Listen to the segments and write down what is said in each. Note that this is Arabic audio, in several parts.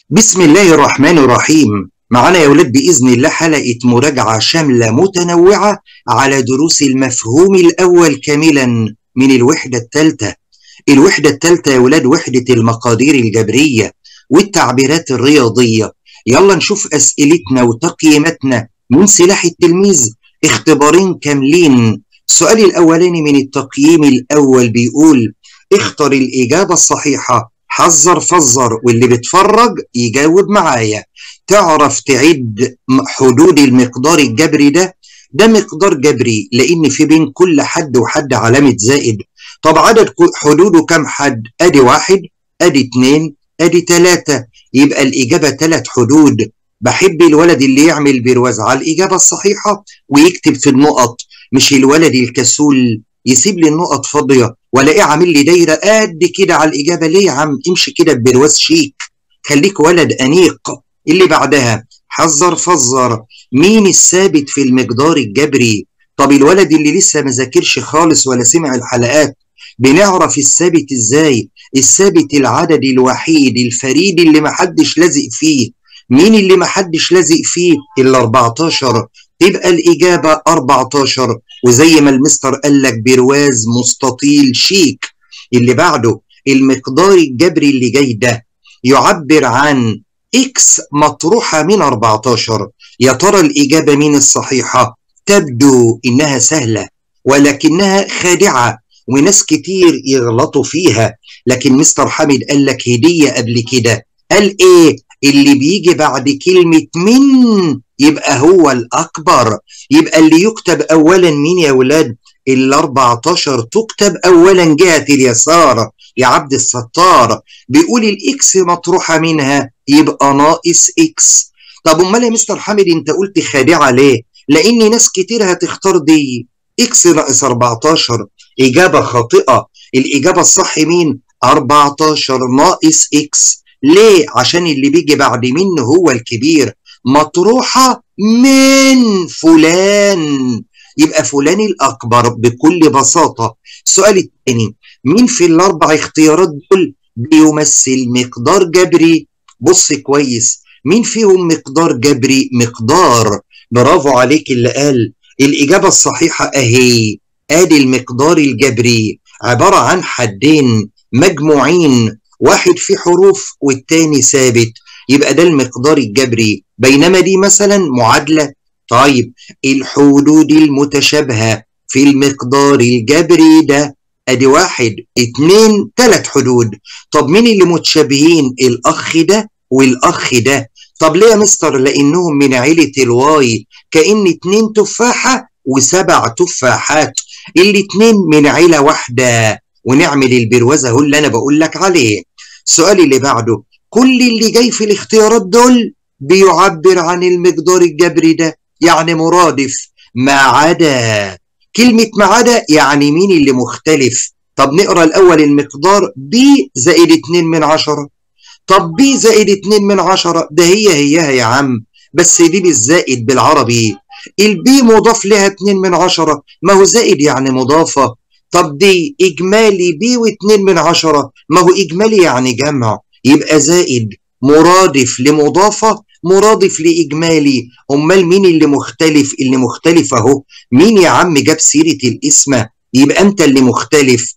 بسم الله الرحمن الرحيم. معانا يا ولاد بإذن الله حلقة مراجعة شاملة متنوعة على دروس المفهوم الأول كاملا من الوحدة الثالثة. الوحدة الثالثة يا ولاد وحدة المقادير الجبرية والتعبيرات الرياضية. يلا نشوف أسئلتنا وتقييماتنا من سلاح التلميذ، اختبارين كاملين. السؤال الأولاني من التقييم الأول بيقول اختر الإجابة الصحيحة، حذر فزر، واللي بيتفرج يجاوب معايا. تعرف تعد حدود المقدار الجبري ده مقدار جبري لأن في بين كل حد وحد علامة زائد. طب عدد حدوده كم حد؟ ادي 1 ادي 2 ادي 3، يبقى الإجابة 3 حدود. بحب الولد اللي يعمل برواز على الإجابة الصحيحة ويكتب في النقط، مش الولد الكسول يسيب لي النقط فاضية ولا ايه عامل لي دايرة قد كده على الإجابة. ليه يا عم؟ امشي كده ببرواز شيك، خليك ولد أنيق. اللي بعدها حذر فزر، مين الثابت في المقدار الجبري؟ طب الولد اللي لسه ما ذاكرش خالص ولا سمع الحلقات، بنعرف الثابت ازاي؟ الثابت العدد الوحيد الفريد اللي محدش لازق فيه. مين اللي محدش لازق فيه؟ ال 14. تبقى الإجابة 14، وزي ما المستر قال لك برواز مستطيل شيك. اللي بعده المقدار الجبري اللي جاي ده يعبر عن إكس مطروحة من 14. يا ترى الإجابة مين الصحيحة؟ تبدو إنها سهلة ولكنها خادعة وناس كتير يغلطوا فيها، لكن مستر حامد قال لك هدية قبل كده. قال إيه؟ اللي بيجي بعد كلمة من يبقى هو الأكبر. يبقى اللي يكتب أولا مين يا ولاد؟ ال 14 تكتب أولا جهة اليسار يا عبد الستار. بيقول الإكس مطروحة منها يبقى ناقص إكس. طب أمال يا مستر حامد أنت قلت خادعة ليه؟ لأن ناس كتير هتختار دي إكس ناقص 14. إجابة خاطئة، الإجابة الصح مين؟ 14 ناقص إكس. ليه؟ عشان اللي بيجي بعد منه هو الكبير، مطروحة من فلان، يبقى فلان الأكبر بكل بساطة. السؤال الثاني، مين في الأربع اختيارات دول بيمثل مقدار جبري؟ بص كويس، مين فيهم مقدار جبري؟ مقدار. برافو عليك اللي قال. الإجابة الصحيحة أهي، آدي المقدار الجبري عبارة عن حدين مجموعين، واحد فيه حروف والتاني ثابت، يبقى ده المقدار الجبري. بينما دي مثلا معادلة. طيب الحدود المتشابهة في المقدار الجبري ده ادي 1 2 3 حدود. طب مين اللي متشابهين؟ الأخ ده والأخ ده. طب ليه يا مستر؟ لأنهم من عيلة الواي، كأن 2 تفاحة و7 تفاحات، الاتنين من عيلة واحدة. ونعمل البروازة اهو اللي أنا بقول لك عليه. السؤال اللي بعده، كل اللي جاي في الاختيارات دول بيعبر عن المقدار الجبري ده، يعني مرادف ما عدا. كلمة ما عدا يعني مين اللي مختلف؟ طب نقرأ الأول المقدار ب زائد 2 من 10. طب ب زائد 2 من 10 ده هيها يا عم، بس دي بالزائد بالعربي. البي مضاف لها 2 من 10، ما هو زائد يعني مضافة. طب دي إجمالي بي و2 من 10، ما هو إجمالي يعني جمع، يبقى زائد مرادف لمضافة مرادف لإجمالي. أمال مين اللي مختلف؟ اللي مختلف أهو. مين يا عم جاب سيرة الاسم؟ يبقى أنت اللي مختلف.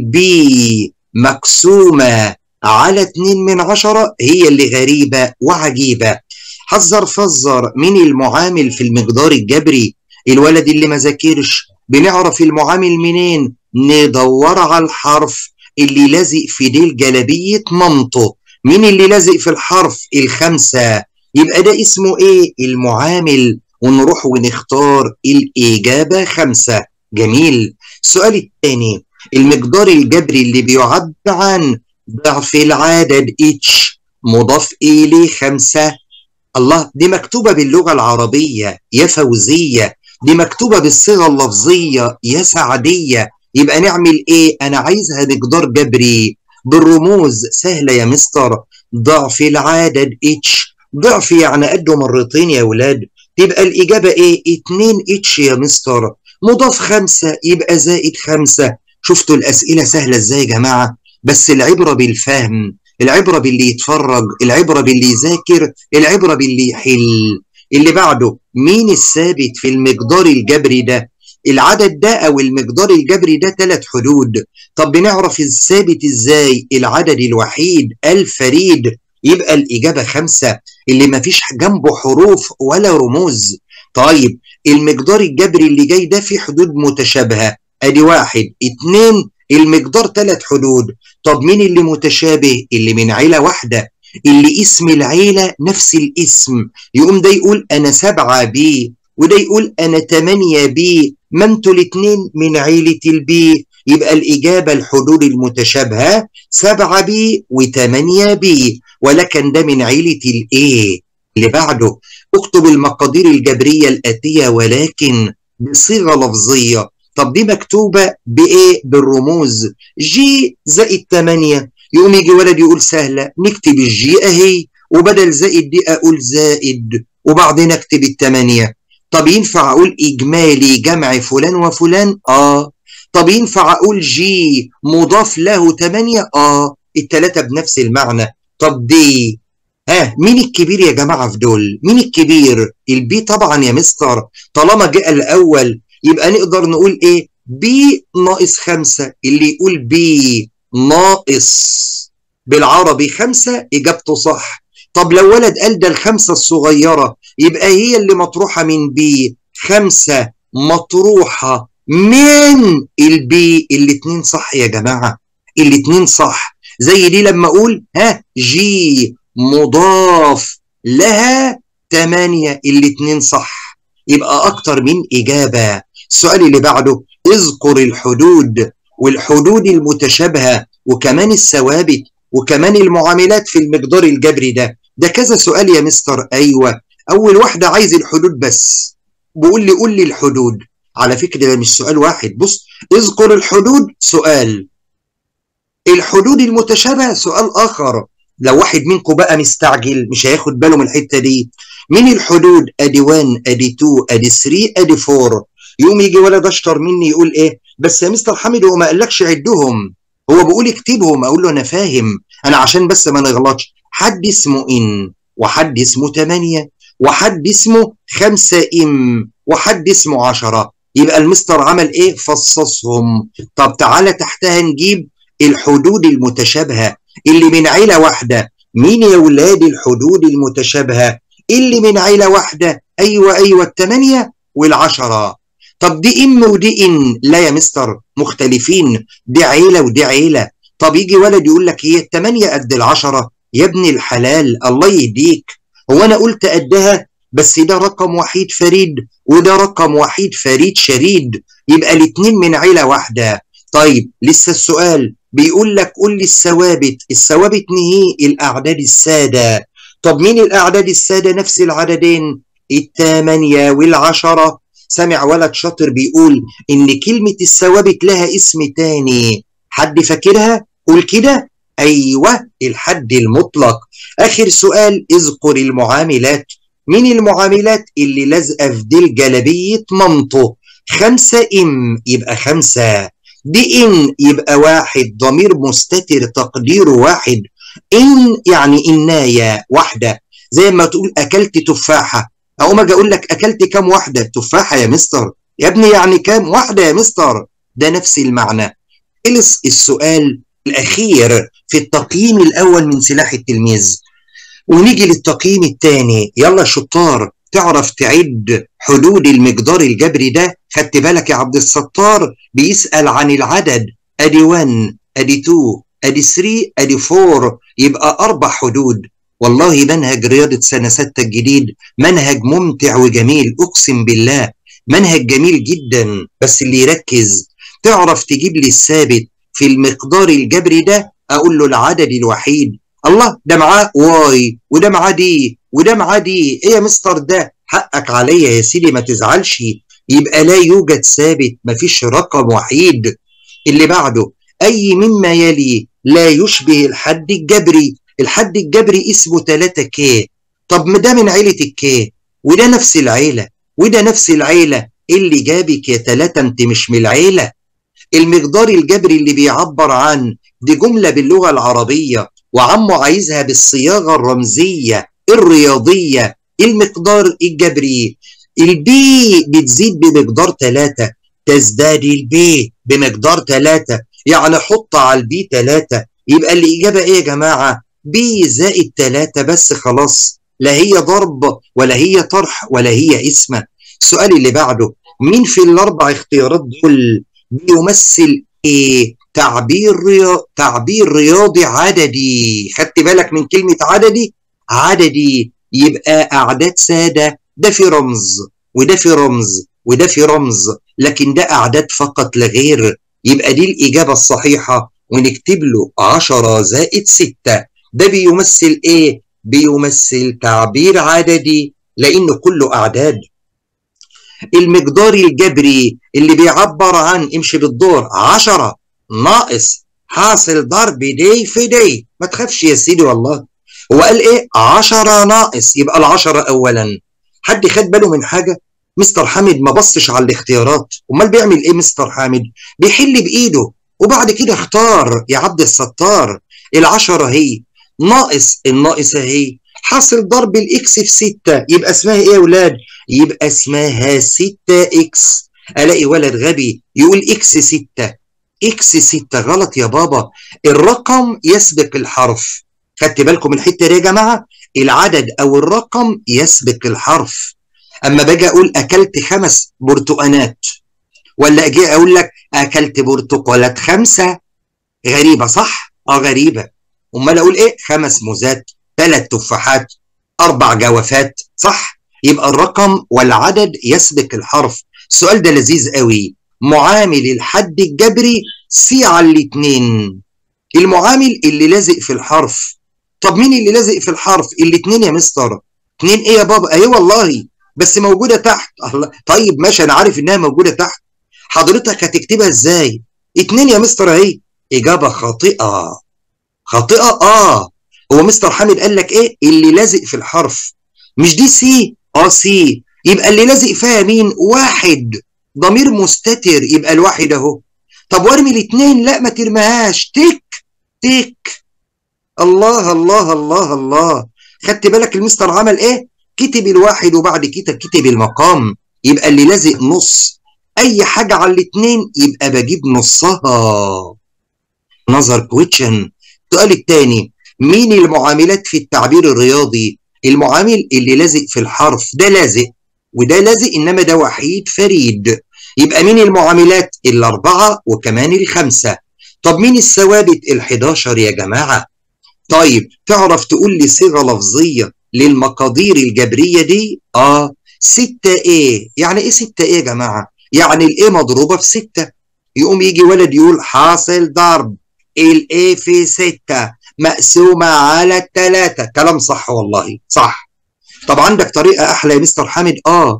البي مقسومة على 2 من 10 هي اللي غريبة وعجيبة. حذر فزر، مين المعامل في المقدار الجبري؟ الولد اللي ما ذاكرش، بنعرف المعامل منين؟ ندور على الحرف اللي لازق في ديل جلبية مامته. مين اللي لازق في الحرف؟ ال5، يبقى ده اسمه ايه؟ المعامل. ونروح ونختار الإجابة 5. جميل. السؤال الثاني، المقدار الجبري اللي بيعبر عن ضعف العدد اتش مضاف إليه 5. الله، دي مكتوبة باللغة العربية يا فوزية، دي مكتوبة بالصيغة اللفظية يا سعدية. يبقى نعمل ايه؟ انا عايزها مقدار جبري بالرموز. سهلة يا مستر، ضعف العدد اتش، ضعف يعني قده مرتين يا ولاد. تبقى الإجابة ايه؟ 2 اتش يا مستر، مضاف 5 يبقى زائد 5. شفتوا الأسئلة سهلة ازاي يا جماعة؟ بس العبرة بالفهم العبرة باللي يتفرج، العبرة باللي يذاكر، العبرة باللي يحل. اللي بعده، مين الثابت في المقدار الجبري ده؟ العدد ده أو المقدار الجبري ده 3 حدود. طب بنعرف الثابت إزاي؟ العدد الوحيد الفريد. يبقى الإجابة 5 اللي مفيش جنبه حروف ولا رموز. طيب المقدار الجبري اللي جاي ده فيه حدود متشابهة، ادي 1 2، المقدار 3 حدود. طب مين اللي متشابه؟ اللي من عيلة واحدة، اللي اسم العيلة نفس الاسم. يقوم ده يقول انا 7 بي، وده يقول انا 8 بي، ما انتوا الاتنين من عيلة البي. يبقى الإجابة الحدود المتشابهة 7 بي و8 بي، ولكن ده من عيلة الايه. اللي بعده، اكتب المقادير الجبرية الآتية ولكن بصيغة لفظية. طب دي مكتوبة بإيه؟ بالرموز، جي زائد 8. يقوم يجي ولد يقول سهلة، نكتب الجي أهي، وبدل زائد دي أقول زائد، وبعدين أكتب 8. طب ينفع أقول إجمالي جمع فلان وفلان؟ طب ينفع أقول جي مضاف له 8؟ التلاتة بنفس المعنى. طب دي مين الكبير يا جماعة في دول؟ مين الكبير؟ البي طبعا يا مستر، طالما جاء الأول يبقى نقدر نقول إيه؟ بي ناقص 5. اللي يقول بي ناقص بالعربي 5 إجابته صح. طب لو ولد قال ده الخمسة الصغيرة، يبقى هي اللي مطروحة من بي، 5 مطروحة من البي. الاتنين صح يا جماعة، الاتنين صح. زي دي لما أقول جي مضاف لها 8، الاتنين صح. يبقى أكتر من إجابة. السؤال اللي بعده، اذكر الحدود والحدود المتشابهة وكمان الثوابت وكمان المعاملات في المقدار الجبري ده كذا سؤال يا مستر. أيوة، أول واحدة عايز الحدود بس، بقول لي قول لي الحدود. على فكرة ده مش سؤال واحد، بص، اذكر الحدود سؤال، الحدود المتشابهة سؤال آخر. لو واحد منكم بقى مستعجل مش هياخد باله من الحتة دي. من الحدود ادي 1 ادي 2 ادي 3 ادي 4. يقوم يجي ولد اشطر مني يقول ايه؟ بس يا مستر حامد هو ما قالكش عدهم، هو بيقول اكتبهم. اقول له انا فاهم، انا عشان بس ما نغلطش. حد اسمه ان، وحد اسمه 8، وحد اسمه 5 ام، وحد اسمه 10. يبقى المستر عمل ايه؟ فصصهم. طب تعالى تحتها نجيب الحدود المتشابهة اللي من عيلة واحدة. مين يا ولاد الحدود المتشابهة اللي من عيلة واحدة؟ أيوة 8 و10. طب دي ام ودي ان، لا يا مستر مختلفين، دي عيلة ودي عيلة. طب يجي ولد يقول لك هي 8 قد 10؟ يا ابن الحلال الله يهديك، هو أنا قلت قدها؟ بس ده رقم وحيد فريد وده رقم وحيد فريد شريد، يبقى الاتنين من عيلة واحدة. طيب لسه السؤال بيقول لك قول لي الثوابت. الثوابت نهي الأعداد السادة. طب مين الأعداد السادة؟ نفس العددين، 8 و10. سمع ولد شاطر بيقول إن كلمة الثوابت لها اسم تاني، حد فاكرها؟ قول كده. أيوة، الحد المطلق. آخر سؤال، اذكر المعاملات. مين المعاملات اللي لازقة في ديل جلبية مامته؟ 5 ام يبقى 5، دي ان يبقى 1، ضمير مستتر تقديره 1. ان يعني اناية واحدة، زي ما تقول اكلت تفاحة، اقوم اجي اقول لك اكلت كام واحدة تفاحة يا مستر؟ يا ابني يعني كام واحدة يا مستر؟ ده نفس المعنى. خلص السؤال الاخير في التقييم الاول من سلاح التلميذ، ونيجي للتقييم الثاني. يلا شطار، تعرف تعد حدود المقدار الجبري ده؟ خدت بالك يا عبد الستار بيسأل عن العدد، ادي 1 ادي 2 ادي 3 ادي 4، يبقى 4 حدود. والله منهج رياضة سنة 6 الجديد منهج ممتع وجميل، اقسم بالله منهج جميل جدا، بس اللي يركز. تعرف تجيب لي الثابت في المقدار الجبري ده؟ اقول له العدد الوحيد. الله، ده معاه واي وده معاه دي وده معاه دي. ايه يا مستر ده؟ حقك عليا يا سيدي ما تزعلش. يبقى لا يوجد ثابت، مفيش رقم وحيد. اللي بعده، اي مما يلي لا يشبه الحد الجبري. الحد الجبري اسمه 3K. طب ما ده من عيلة الكي، وده نفس العيلة وده نفس العيلة. اللي جابك يا 3 انت مش من العيلة. المقدار الجبري اللي بيعبر عن، دي جملة باللغة العربية وعمه عايزها بالصياغة الرمزية الرياضية، المقدار الجبري. البي بتزيد بمقدار 3، تزداد البي بمقدار 3، يعني حط على البي 3. يبقى الإجابة إيه يا جماعة؟ بي زائد 3 بس، خلاص. لا هي ضرب ولا هي طرح ولا هي اسمة. السؤال اللي بعده، مين في الأربع اختيارات دول بيمثل إيه؟ تعبير رياضي عددي. خدت بالك من كلمة عددي؟ عددي يبقى أعداد سادة، ده في رمز وده في رمز وده في رمز، لكن ده أعداد فقط لا غير. يبقى دي الإجابة الصحيحة، ونكتب له 10 زائد 6. ده بيمثل إيه؟ بيمثل تعبير عددي لأنه كله أعداد. المقدار الجبري اللي بيعبر عن، امشي بالدور، 10 ناقص حاصل ضرب دي في دي. ما تخافش يا سيدي والله، هو قال ايه؟ 10 ناقص، يبقى العشرة اولا. حد خد باله من حاجة؟ مستر حامد ما بصش على الاختيارات، امال بيعمل ايه مستر حامد؟ بيحل بايده وبعد كده اختار يا عبد الستار. العشرة هي ناقص الناقص اهي، حاصل ضرب الاكس في 6، يبقى اسمها ايه يا ولاد؟ يبقى اسمها 6 اكس. الاقي ولد غبي يقول اكس 6. اكس 6 غلط يا بابا، الرقم يسبق الحرف. خدت بالكم من الحته دي يا جماعه؟ العدد او الرقم يسبق الحرف. اما باجي اقول اكلت 5 برتقانات، ولا اجي اقول لك اكلت برتقالات 5، غريبه صح؟ غريبه. امال اقول ايه؟ 5 موزات، 3 تفاحات، 4 جوافات، صح؟ يبقى الرقم والعدد يسبق الحرف. السؤال ده لذيذ قوي. معامل الحد الجبري سي على الاتنين. المعامل اللي لازق في الحرف. طب مين اللي لازق في الحرف؟ الاتنين يا مستر. اتنين ايه يا بابا؟ اهي والله، بس موجوده تحت. الله، طيب ماشي، انا عارف انها موجوده تحت. حضرتك هتكتبها ازاي؟ 2 يا مستر اهي. اجابه خاطئه. خاطئه هو مستر حامد قال لك ايه؟ اللي لازق في الحرف. مش دي سي؟ سي. يبقى اللي لازق فيها مين؟ واحد، ضمير مستتر، يبقى الواحد اهو. طب وارمي الاتنين؟ لا ما ترميهاش، تك تك. الله الله الله الله. خدت بالك المستر عمل ايه؟ كتب الواحد وبعد كده كتب المقام. يبقى اللي لازق نص، اي حاجه على الاتنين يبقى بجيب نصها. نظر كويتشن. السؤال الثاني، مين المعاملات في التعبير الرياضي؟ المعامل اللي لازق في الحرف، ده لازق وده لازق، انما ده وحيد فريد. يبقى مين المعاملات؟ الاربعه وكمان الخمسه. طب مين الثوابت؟ ال11 يا جماعه. طيب تعرف تقول لي صيغه لفظيه للمقادير الجبريه دي؟ 6 ايه. يعني ايه 6 ايه يا جماعه؟ يعني الايه مضروبه في 6. يقوم يجي ولد يقول حاصل ضرب الايه في 6 مقسومه على 3. كلام صح والله صح. طب عندك طريقه احلى يا مستر حامد؟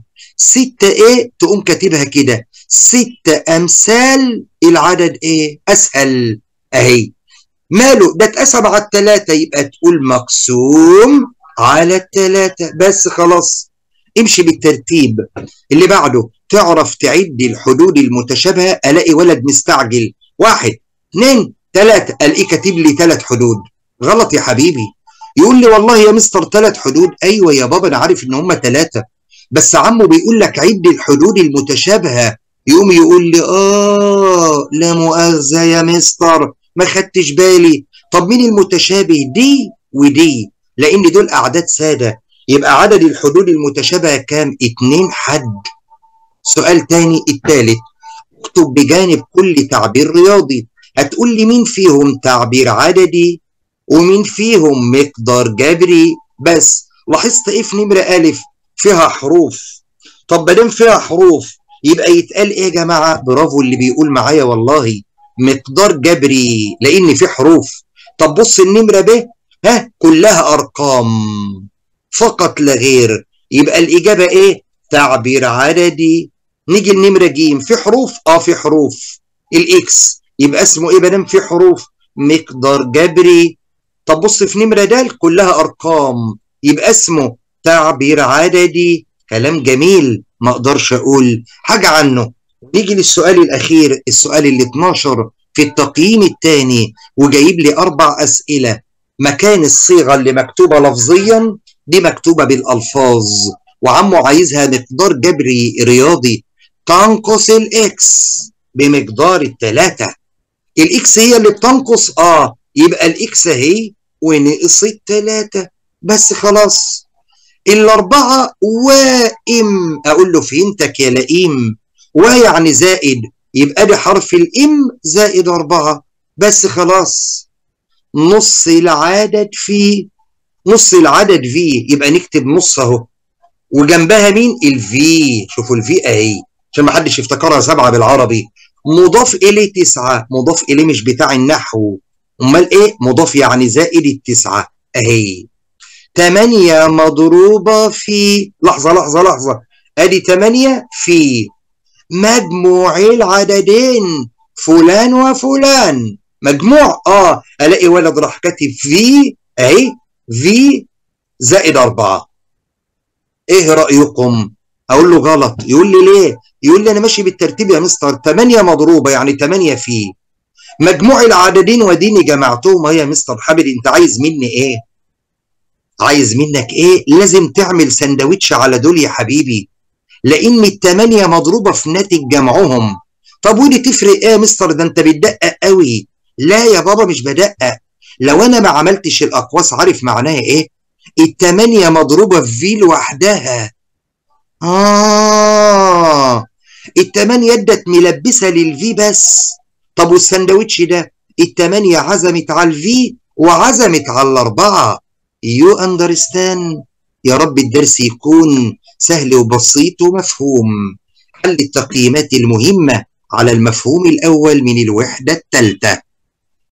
6 ايه تقوم كاتبها كده 6 امثال العدد ايه. اسهل اهي. ماله ده اتقسم على 3، يبقى تقول مقسوم على 3 بس، خلاص. امشي بالترتيب. اللي بعده، تعرف تعد الحدود المتشابهه؟ الاقي ولد مستعجل 1 2 3، الاقيه كاتب لي 3 حدود. غلط يا حبيبي. يقول لي والله يا مستر 3 حدود. ايوه يا بابا انا عارف ان هم 3، بس عمه بيقول لك عد الحدود المتشابهه. يقوم يقول لي لا مؤاخذه يا مستر ما خدتش بالي. طب مين المتشابه؟ دي ودي، لان دول اعداد ساده. يبقى عدد الحدود المتشابهه كام؟ 2 حد. سؤال تاني التالت، اكتب بجانب كل تعبير رياضي. هتقول لي مين فيهم تعبير عددي ومين فيهم مقدار جبري بس. لاحظت ايه في نمرة ألف؟ فيها حروف. طب ما دام فيها حروف يبقى يتقال ايه يا جماعة؟ برافو اللي بيقول معايا والله، مقدار جبري لان في حروف. طب بص النمرة ب، كلها ارقام فقط لا غير، يبقى الاجابة ايه؟ تعبير عددي. نيجي النمرة ج، في حروف؟ في حروف. الاكس يبقى اسمه ايه بدل في حروف؟ مقدار جبري. طب بص في نمرة د، كلها ارقام، يبقى اسمه تعبير عددي. كلام جميل ما اقدرش اقول حاجة عنه. نيجي للسؤال الاخير، السؤال ال 12 في التقييم الثاني، وجايب لي 4 اسئلة. مكان الصيغة اللي مكتوبة لفظيا دي مكتوبة بالألفاظ، وعمه عايزها مقدار جبري رياضي، تنقص الإكس بمقدار التلاتة. الإكس هي اللي بتنقص، يبقى الإكس أهي ونقص التلاتة بس خلاص. الأربعة وائم، أقول له فهمتك يا لئيم، ويعني زائد، يبقى دي حرف الإم زائد 4 بس خلاص. نص العدد في، نص العدد في، يبقى نكتب نص اهو، وجنبها مين؟ الفي. شوفوا الفي اهي عشان ما حدش يفتكرها 7 بالعربي. مضاف اليه 9، مضاف اليه مش بتاع النحو، امال ايه؟ مضاف يعني زائد التسعة اهي. 8 مضروبة في، لحظة لحظة لحظة، ادي 8 في مجموع العددين فلان وفلان. مجموع، الاقي ولد راح كاتب في اهي، في زائد 4. ايه رأيكم؟ اقول له غلط. يقول لي ليه؟ يقول لي انا ماشي بالترتيب يا مستر، 8 مضروبة يعني 8 في مجموع العددين وديني جمعتهم اهي. يا مستر حابب انت عايز مني ايه؟ عايز منك ايه؟ لازم تعمل سندوتش على دول يا حبيبي، لان التمانية مضروبة في ناتج جمعهم. طب ودي تفرق ايه يا مستر؟ ده انت بتدقق قوي. لا يا بابا مش بدقق، لو انا ما عملتش الاقواس عارف معناها ايه؟ التمانية مضروبة في في لوحدها. التمانية ادت ملبسة للفي بس. طب والسندوتش ده التمانية عزمت على الفي وعزمت على الاربعة. يو اندرستاند؟ يا رب الدرس يكون سهل وبسيط ومفهوم. حل التقييمات المهمة على المفهوم الأول من الوحدة الثالثة.